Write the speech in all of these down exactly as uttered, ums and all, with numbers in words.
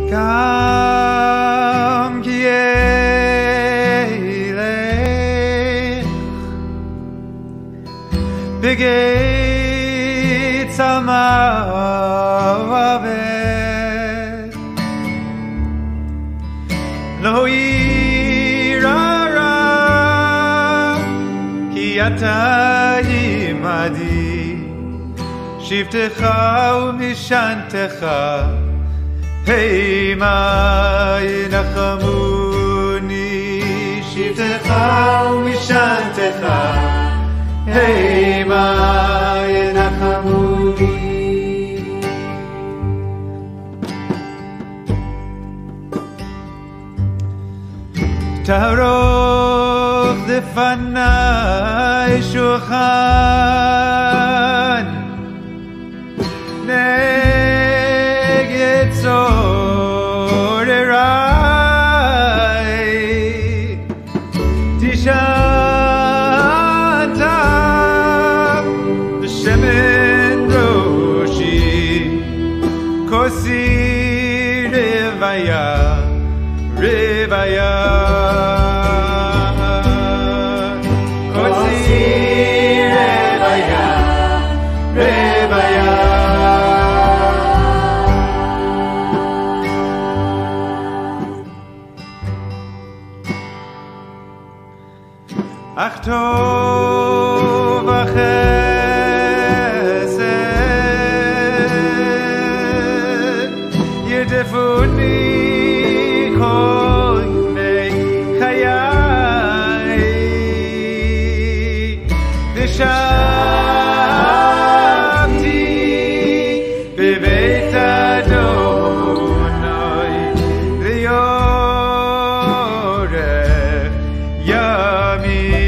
Gam ki elech begeit samavet lo yirara ki ata imadi shivtecha umishantecha Hey ma yinachamuni shivtecha umishantecha Hey ma yinachamuni Tarof lefanai shulchan Neged zorerai Tishanta b'shemen roshi Kosi revaya revaya Kosi revaya revaya Ach tov v'chesed yedefuni kol yemei chayai v'shavti bebeit Adonai v'yorech yamim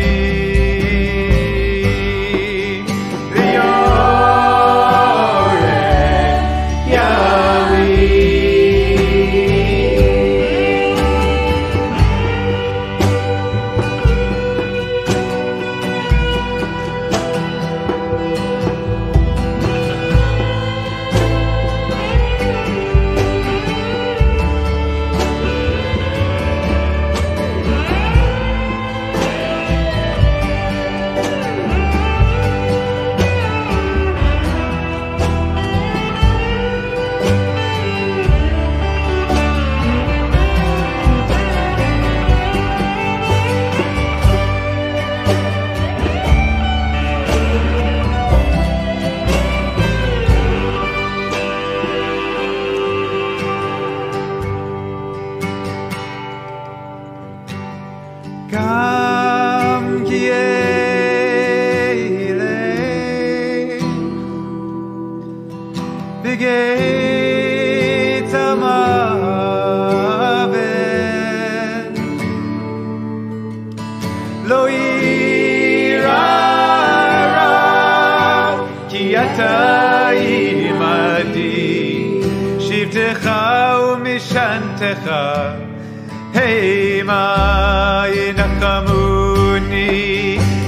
Gam ki elech begeit samavet lo yirara ki ata imadi shivtecha umishantecha Hey ma yinachamuni